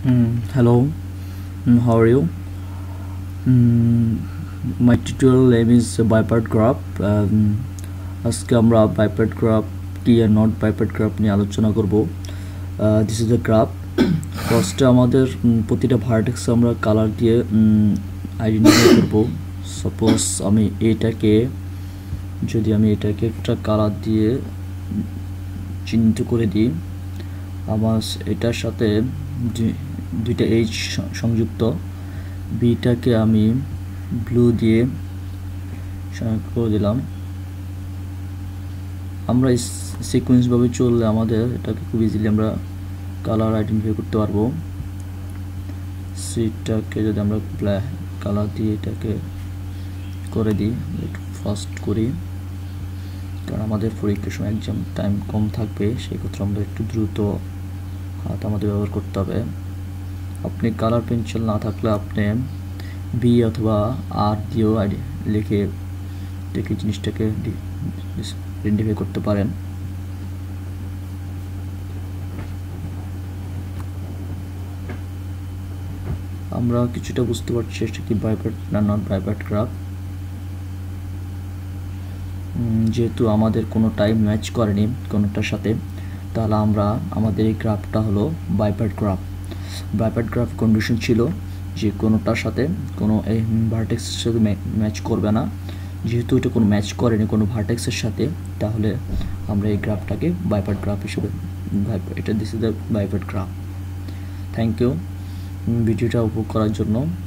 Hello, how are you? My tutorial name is bipart graph. আজকে আমরা bipart graph কি আর not bipart graph নিয়ে আলোচনা করব। This is the graph. ফার্স্টে আমাদের প্রতিটা ভার্টেক্স আমরা কালার দিয়ে আইডেন্টিফাই করব। সাপোজ যদি আমি এটাকে একটা কালার দিয়ে চিহ্নিত করে দিই, আমার এটার সাথে দুইটা এইচ সংযুক্ত, বিটাকে আমি ব্লু দিয়ে করে দিলাম। আমরা সিকোয়েন্স ভাবে চললে আমাদের এটাকে খুব ইজিলি আমরা কালার আইডেন্টিফাই করতে পারবো। সিটাকে যদি আমরা ব্ল্যাক কালার দিয়ে এটাকে করে দিই, ফাস্ট করি, কারণ আমাদের পরীক্ষার সময় এক্সাম টাইম কম থাকবে, সেই ক্ষেত্রে আমরা একটু দ্রুত হাত আমাদের ব্যবহার করতে হবে। আপনি কালার পেন্সিল না থাকলে আপনি বি অথবা আর দিয়েও লিখে জিনিসটাকে আইডেন্টিফাই করতে পারেন। আমরা কিছুটা বুঝতে পারছি এটা কি বাইপার্ট না নট বাইপার্ট গ্রাফ। যেহেতু আমাদের কোনো টাইম ম্যাচ করেনি কোনোটার সাথে, তাহলে আমাদের এই গ্রাফটা হলো bipartite graph. Bipartite graph condition ছিল যে কোনোটার সাথে কোনো এই ভার্টেক্সের সাথে ম্যাচ করবে না। যেহেতু এটা কোনো ম্যাচ করেনি কোনো ভার্টেক্সের সাথে, তাহলে আমরা এই গ্রাফটাকে বাইপার্ট গ্রাফ হিসেবে this is the bipartite graph. Thank you ভিডিওটা উপভোগ করার জন্য।